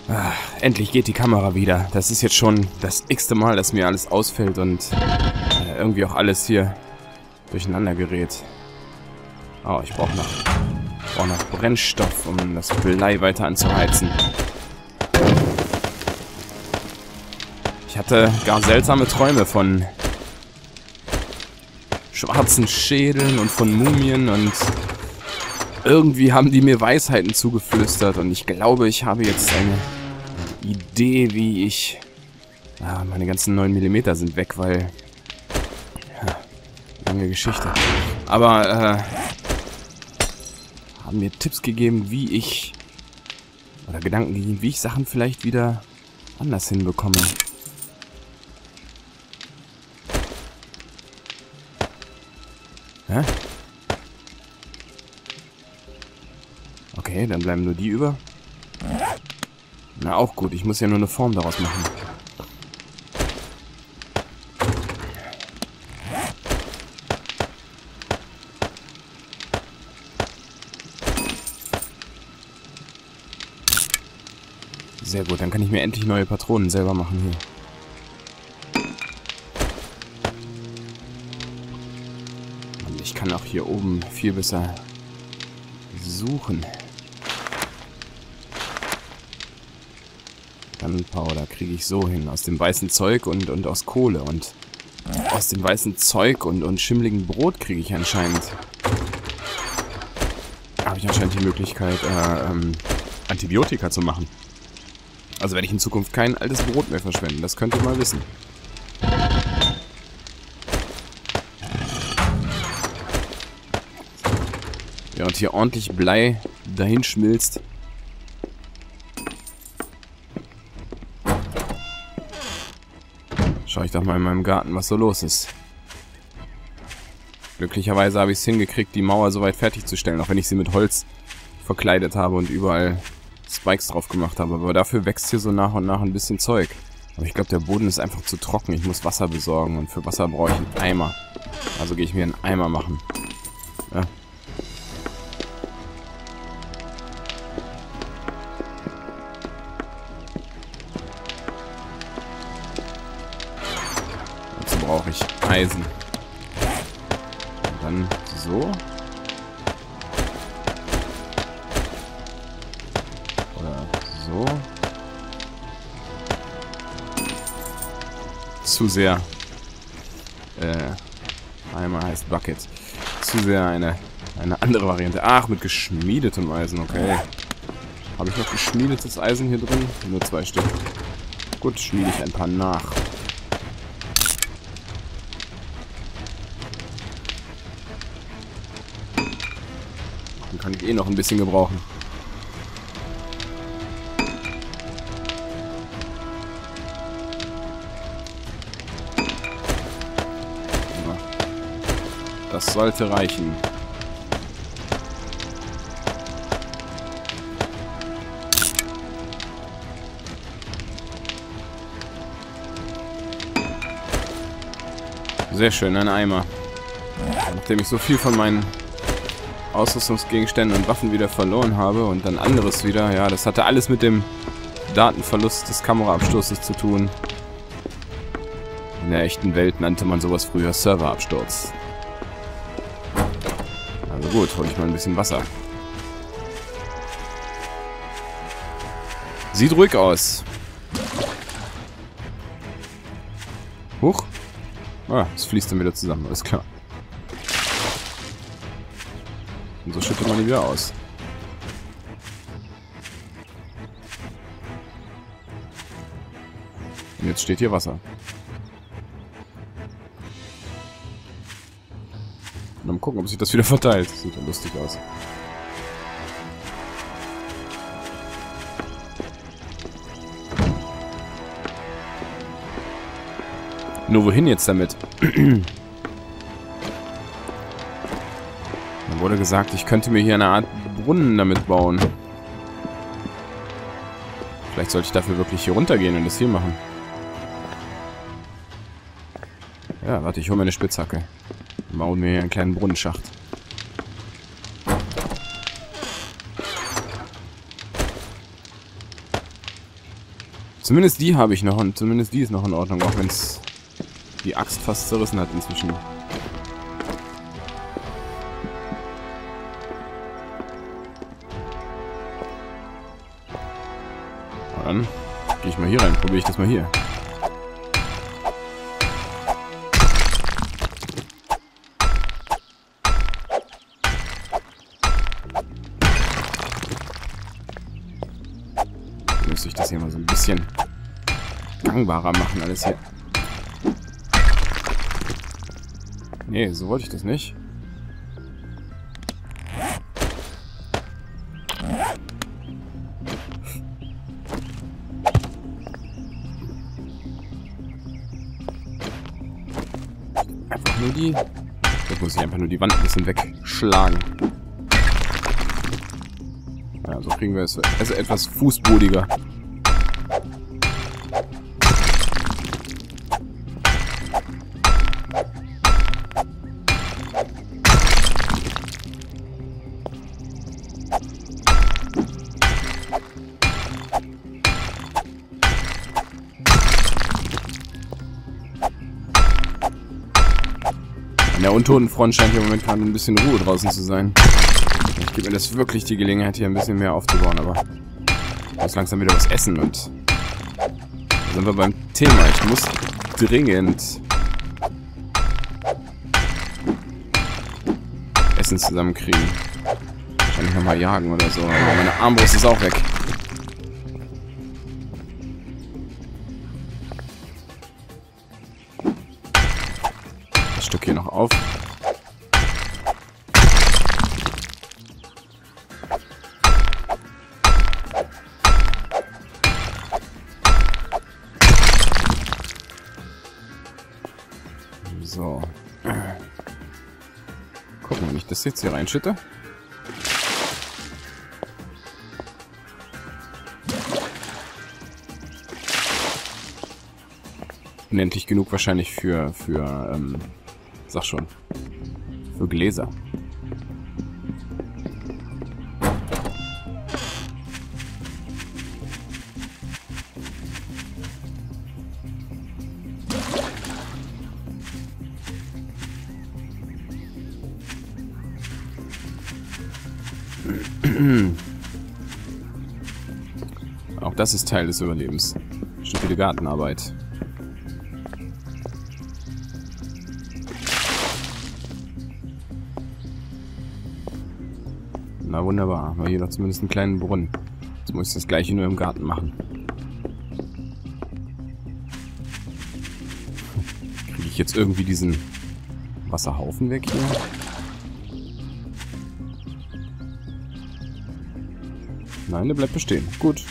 Endlich geht die Kamera wieder. Das ist jetzt schon das x-te Mal, dass mir alles ausfällt und irgendwie auch alles hier durcheinander gerät. Oh, ich brauche noch Brennstoff, um das Blei weiter anzuheizen. Ich hatte gar seltsame Träume von schwarzen Schädeln und von Mumien und irgendwie haben die mir Weisheiten zugeflüstert und ich glaube, ich habe jetzt eine Idee, wie ich... meine ganzen 9 mm sind weg, weil... lange Geschichte. Aber, haben mir Tipps gegeben, wie ich... oder Gedanken gegeben, wie ich Sachen vielleicht wieder anders hinbekomme. Hä? Okay, dann bleiben nur die über. Na, auch gut. Ich muss ja nur eine Form daraus machen. Sehr gut, dann kann ich mir endlich neue Patronen selber machen hier. Und ich kann auch hier oben viel besser suchen. Gunpowder kriege ich so hin. Aus dem weißen Zeug und aus Kohle. Und aus dem weißen Zeug und schimmligen Brot kriege ich anscheinend... habe ich anscheinend die Möglichkeit, Antibiotika zu machen. Also werde ich in Zukunft kein altes Brot mehr verschwenden. Das könnt ihr mal wissen. Während hier ordentlich Blei dahin schmilzt. Schaue ich doch mal in meinem Garten, was so los ist. Glücklicherweise habe ich es hingekriegt, die Mauer soweit fertigzustellen, auch wenn ich sie mit Holz verkleidet habe und überall Spikes drauf gemacht habe. Aber dafür wächst hier so nach und nach ein bisschen Zeug. Aber ich glaube, der Boden ist einfach zu trocken. Ich muss Wasser besorgen und für Wasser brauche ich einen Eimer. Also gehe ich mir einen Eimer machen. Ja. Dazu brauche ich Eisen. Und dann so. So. Zu sehr. Einmal heißt Bucket. Zu sehr eine andere Variante. Ach, mit geschmiedetem Eisen, okay. Habe ich noch geschmiedetes Eisen hier drin? Nur 2 Stück. Gut, schmiede ich ein paar nach. Dann kann ich eh noch ein bisschen gebrauchen. Das sollte reichen. Sehr schön, ein Eimer. Nachdem ich so viel von meinen Ausrüstungsgegenständen und Waffen wieder verloren habe und dann anderes wieder, ja, das hatte alles mit dem Datenverlust des Kameraabsturzes zu tun. In der echten Welt nannte man sowas früher Serverabsturz. Also gut, hole ich mal ein bisschen Wasser. Sieht ruhig aus. Huch. Ah, es fließt dann wieder zusammen, alles klar. Und so schüttet man die wieder aus. Und jetzt steht hier Wasser. Mal gucken, ob sich das wieder verteilt. Das sieht ja lustig aus. Nur wohin jetzt damit? Dann wurde gesagt, ich könnte mir hier eine Art Brunnen damit bauen. Vielleicht sollte ich dafür wirklich hier runtergehen und das hier machen. Ja, warte, ich hole mir eine Spitzhacke. Bauen wir hier einen kleinen Brunnenschacht. Zumindest die habe ich noch und zumindest die ist noch in Ordnung, auch wenn es die Axt fast zerrissen hat inzwischen. Na dann gehe ich mal hier rein, probiere ich das mal hier. Müsste ich das hier mal so ein bisschen gangbarer machen, alles hier. Nee, so wollte ich das nicht. Einfach nur die... Jetzt muss ich einfach nur die Wand ein bisschen wegschlagen. Ja, so kriegen wir es also etwas fußbodiger. An der Untotenfront scheint hier im Moment gerade ein bisschen Ruhe draußen zu sein. Ich gebe mir das wirklich die Gelegenheit, hier ein bisschen mehr aufzubauen, aber ich muss langsam wieder was essen und da sind wir beim Thema. Ich muss dringend Essen zusammenkriegen. Wahrscheinlich nochmal jagen oder so, aber meine Armbrust ist auch weg. Das Stück hier noch auf. So. Gucken, wenn ich das jetzt hier reinschütte. Unendlich genug wahrscheinlich für sag schon, für Gläser. Auch das ist Teil des Überlebens. Stupide Gartenarbeit. Na wunderbar, haben wir hier noch zumindest einen kleinen Brunnen. Jetzt muss ich das gleiche nur im Garten machen. Kriege ich jetzt irgendwie diesen Wasserhaufen weg hier? Nein, der bleibt bestehen. Gut.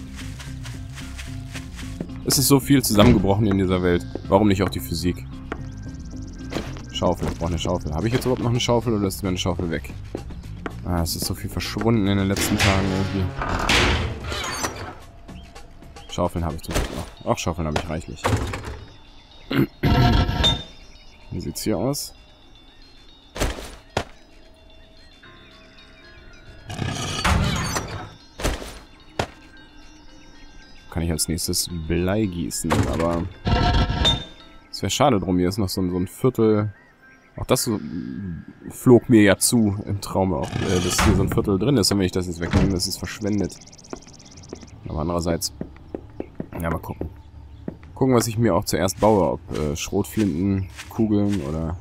Es ist so viel zusammengebrochen in dieser Welt. Warum nicht auch die Physik? Schaufel, ich brauche eine Schaufel. Habe ich jetzt überhaupt noch eine Schaufel oder ist meine Schaufel weg? Ah, es ist so viel verschwunden in den letzten Tagen irgendwie. Schaufeln habe ich zum Glück noch. Auch Schaufeln habe ich reichlich. Wie sieht's hier aus? Kann ich als nächstes Blei gießen, aber es wäre schade drum. Hier ist noch so ein Viertel. Auch das flog mir ja zu im Traum auch, dass hier so ein Viertel drin ist. Und wenn ich das jetzt wegnehme, das ist verschwendet. Aber andererseits, ja, mal gucken. Gucken, was ich mir auch zuerst baue. Ob Schrotflinten, Kugeln oder...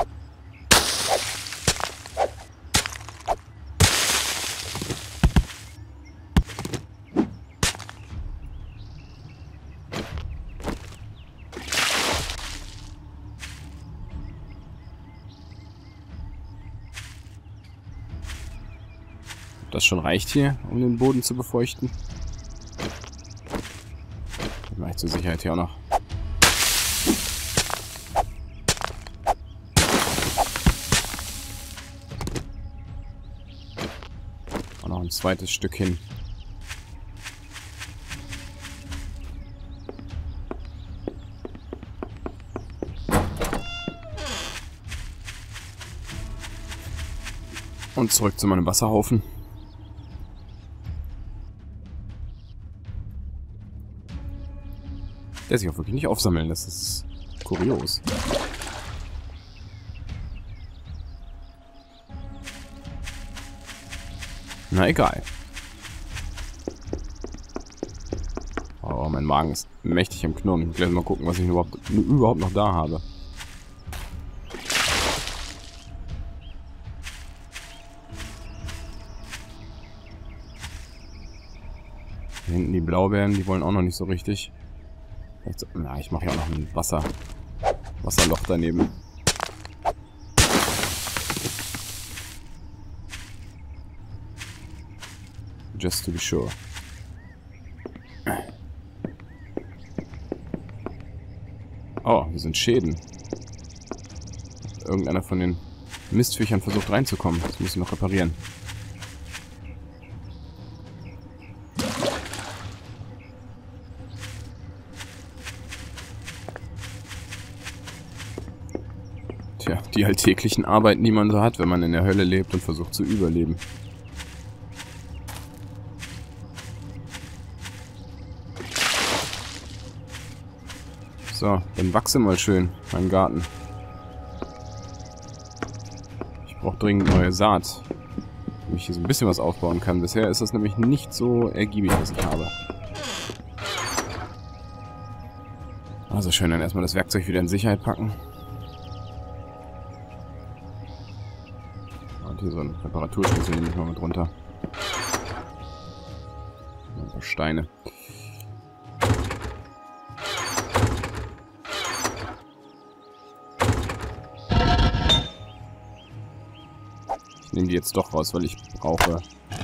Das schon reicht hier, um den Boden zu befeuchten. Das mache ich zur Sicherheit hier auch noch. Und noch ein zweites Stück hin. Und zurück zu meinem Wasserhaufen. Der sich auch wirklich nicht aufsammeln. Das ist kurios. Na egal. Oh, mein Magen ist mächtig am Knurren. Ich will gleich mal gucken, was ich überhaupt noch da habe. Hier hinten die Blaubeeren, die wollen auch noch nicht so richtig. Na, ich mache ja auch noch ein Wasserloch daneben. Just to be sure. Oh, hier sind Schäden. Irgendeiner von den Mistviechern versucht reinzukommen. Das muss ich noch reparieren. Tja, die alltäglichen Arbeiten, die man so hat, wenn man in der Hölle lebt und versucht zu überleben. So, dann wachse mal schön, mein Garten. Ich brauche dringend neue Saat, damit ich hier so ein bisschen was aufbauen kann. Bisher ist das nämlich nicht so ergiebig, was ich habe. Also schön, dann erstmal das Werkzeug wieder in Sicherheit packen. Und hier so ein Reparaturschlüssel nehme ich mal mit runter. Ein paar Steine. Ich nehme die jetzt doch raus, weil ich brauche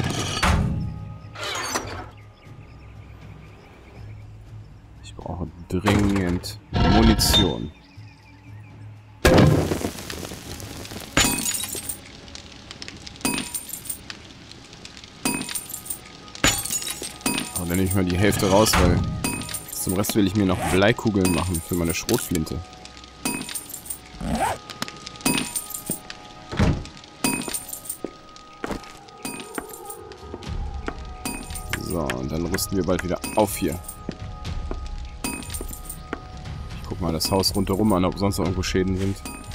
dringend Munition. Aber dann nehme ich mal die Hälfte raus, weil zum Rest will ich mir noch Bleikugeln machen für meine Schrotflinte. So, und dann rüsten wir bald wieder auf hier. Ich guck mal das Haus rundherum an, ob sonst noch irgendwo Schäden sind.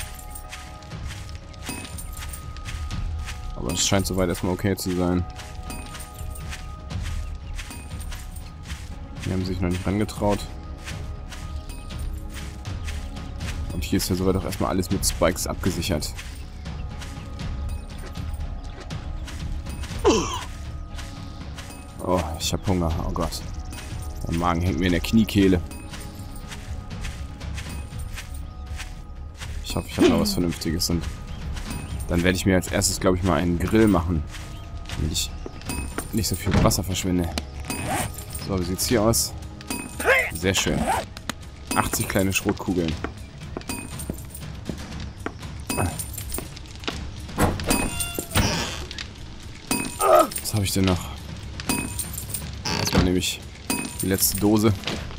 Aber es scheint soweit erstmal okay zu sein. Die haben sich noch nicht rangetraut. Und hier ist ja soweit auch erstmal alles mit Spikes abgesichert. Oh, ich hab Hunger. Oh Gott. Der Magen hängt mir in der Kniekehle. Ich hoffe, ich habe noch was Vernünftiges. Und dann werde ich mir als erstes, glaube ich, mal einen Grill machen. Damit ich nicht so viel Wasser verschwende. So, wie sieht's hier aus? Sehr schön. 80 kleine Schrotkugeln. Was habe ich denn noch? Erstmal nehme ich die letzte Dose.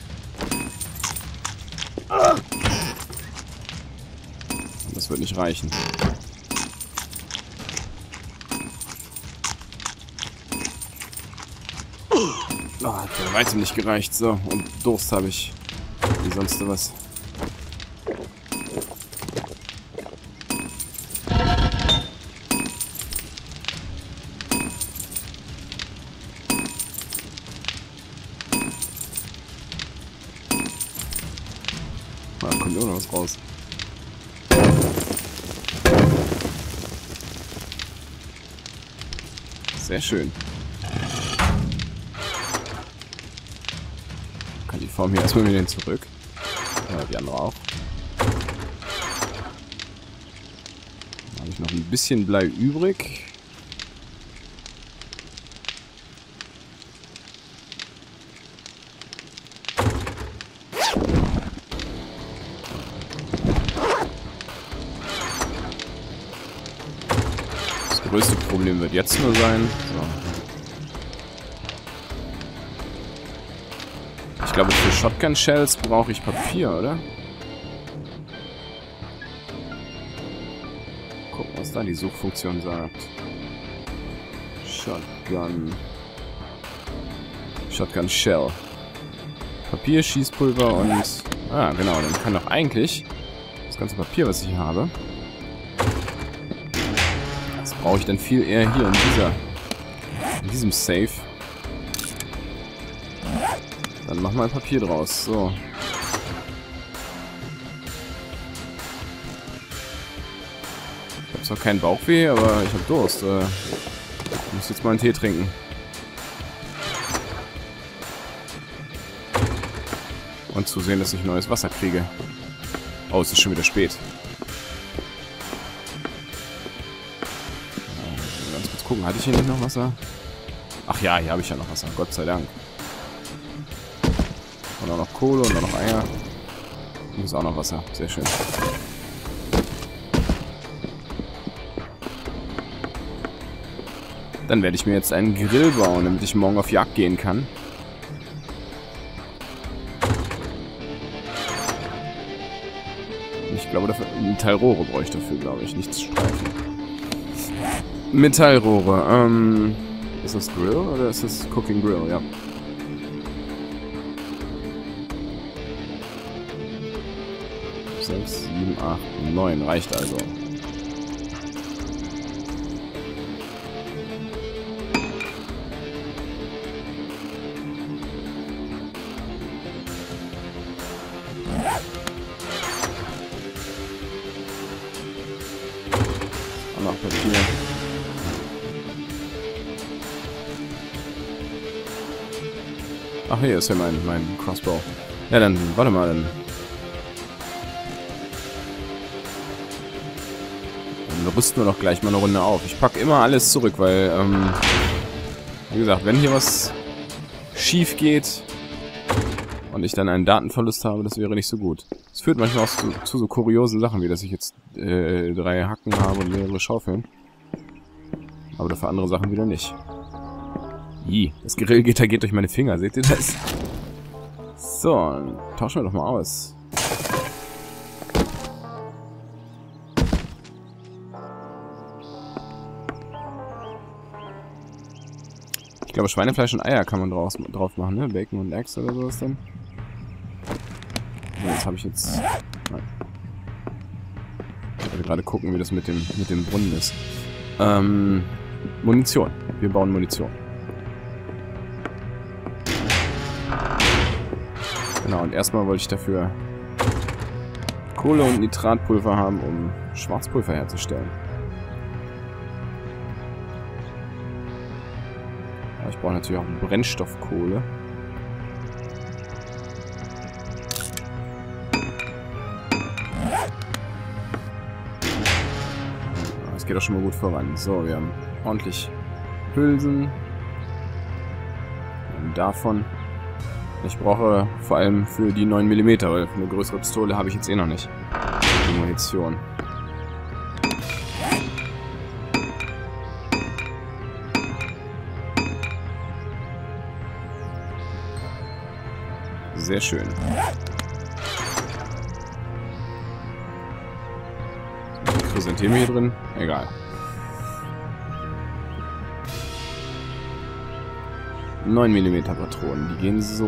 Das wird nicht reichen. Oh, hat bei weitem nicht gereicht. So, und Durst habe ich. Wie sonst was. Da kommt immer noch was raus. Sehr schön. Kann die Form hier erstmal wieder zurück. Ja, die andere auch. Dann habe ich noch ein bisschen Blei übrig. Das größte Problem wird jetzt nur sein. So. Ich glaube, für Shotgun Shells brauche ich Papier, oder? Gucken, was da die Suchfunktion sagt. Shotgun Shell. Papier, Schießpulver und... Ah, genau, dann kann doch eigentlich das ganze Papier, was ich hier habe... Das brauche ich dann viel eher hier in diesem Safe. Dann mach mal Papier draus. So. Ich habe zwar keinen Bauchweh, aber ich habe Durst. Ich muss jetzt mal einen Tee trinken. Und zusehen, dass ich neues Wasser kriege. Oh, es ist schon wieder spät. Ganz kurz gucken, hatte ich hier nicht noch Wasser? Ach ja, hier habe ich ja noch Wasser, Gott sei Dank. Und auch noch Kohle und auch noch Eier. Und hier ist auch noch Wasser, sehr schön. Dann werde ich mir jetzt einen Grill bauen, damit ich morgen auf Jagd gehen kann. Ich glaube, dafür Metallrohre brauche ich dafür, glaube ich. Nichts Streifen. Metallrohre. Ist das Grill oder ist das Cooking Grill? Ja. Sechs, 7, 8, 9 reicht also. Noch Papier. Ach, hier ist ja mein Crossbow. Ja, dann, warte mal, dann rüsten wir doch gleich mal eine Runde auf. Ich packe immer alles zurück, weil, wie gesagt, wenn hier was schief geht und ich dann einen Datenverlust habe, das wäre nicht so gut. Es führt manchmal auch zu so kuriosen Sachen, wie dass ich jetzt 3 Hacken habe und mehrere Schaufeln. Aber dafür andere Sachen wieder nicht. Ih, das Grillgitter geht durch meine Finger, seht ihr das? So, dann tauschen wir doch mal aus. Ich glaube, Schweinefleisch und Eier kann man drauf machen, ne? Bacon und Eggs oder sowas dann. So, jetzt habe ich jetzt... Nein. Ich wollte gerade gucken, wie das mit dem Brunnen ist. Munition. Wir bauen Munition. Genau, und erstmal wollte ich dafür Kohle und Nitratpulver haben, um Schwarzpulver herzustellen. Aber ich brauche natürlich auch Brennstoffkohle. Das geht auch schon mal gut voran. So, wir haben ordentlich Hülsen. Und davon. Ich brauche vor allem für die 9 mm, weil eine größere Pistole habe ich jetzt eh noch nicht. Die Munition. Sehr schön. Chrysantheme hier drin? Egal. 9 mm Patronen, die gehen so.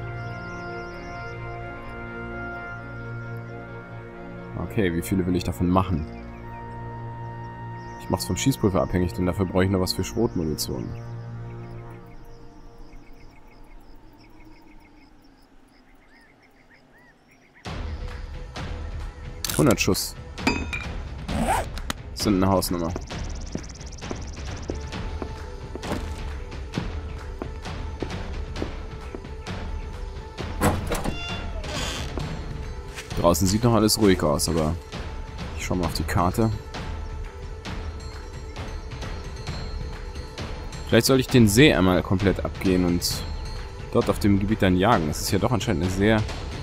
Okay, wie viele will ich davon machen? Ich mache es vom Schießpulver abhängig, denn dafür brauche ich noch was für Schrotmunition. $100 Schuss. Das sind eine Hausnummer. Draußen sieht noch alles ruhig aus, aber ich schaue mal auf die Karte. Vielleicht sollte ich den See einmal komplett abgehen und dort auf dem Gebiet dann jagen. Das ist ja doch anscheinend eine sehr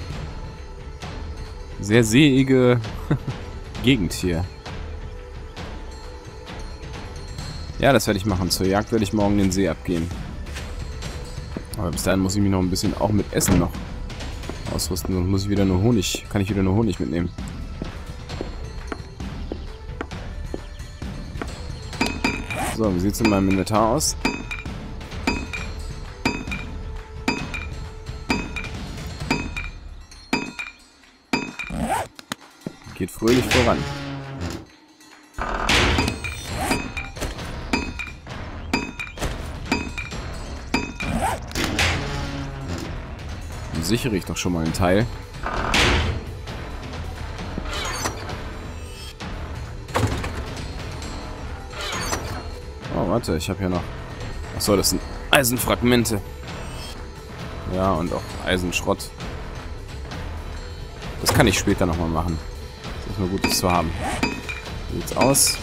seeige Gegend hier. Ja, das werde ich machen. Zur Jagd werde ich morgen den See abgehen. Aber bis dahin muss ich mich noch ein bisschen auch mit Essen noch ausrüsten. Sonst muss ich wieder nur Honig. Kann ich wieder nur Honig mitnehmen. So, wie sieht es in meinem Inventar aus? Geht fröhlich voran. Dann sichere ich doch schon mal einen Teil. Oh, warte, ich habe hier noch... Achso, das sind Eisenfragmente. Ja, und auch Eisenschrott. Das kann ich später nochmal machen. Das ist mal gut, das zu haben. Wie sieht's aus?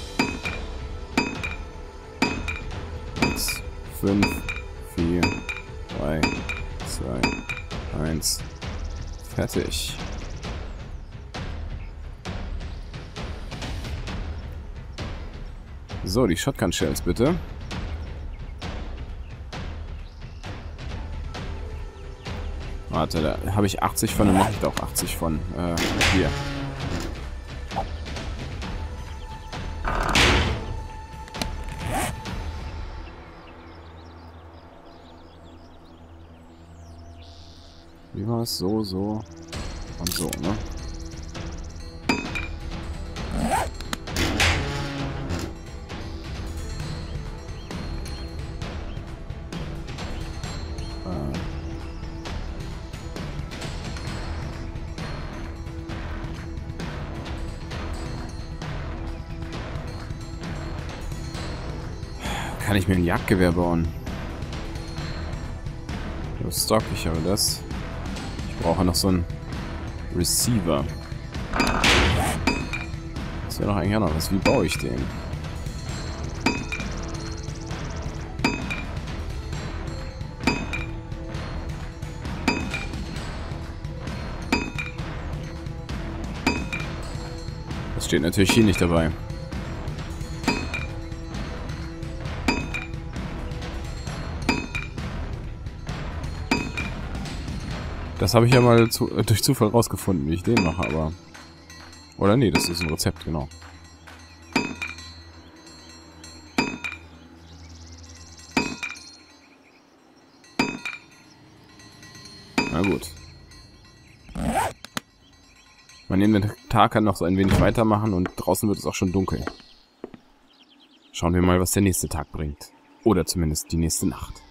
6, 5, 4, 3, 2, 1. Fertig. So, die Shotgun Shells bitte. Warte, da habe ich 80 von, dann mache ich da auch 80 von. Hier. Wie war es? So, so und so, ne? Kann ich mir ein Jagdgewehr bauen? So stock ich aber das. Ich brauche noch so einen Receiver. Das wäre doch eigentlich auch noch was. Wie baue ich den? Das steht natürlich hier nicht dabei. Das habe ich ja mal durch Zufall rausgefunden, wie ich den mache, aber... Oder nee, das ist ein Rezept, genau. Na gut. Mein Inventar kann noch so ein wenig weitermachen und draußen wird es auch schon dunkel. Schauen wir mal, was der nächste Tag bringt. Oder zumindest die nächste Nacht.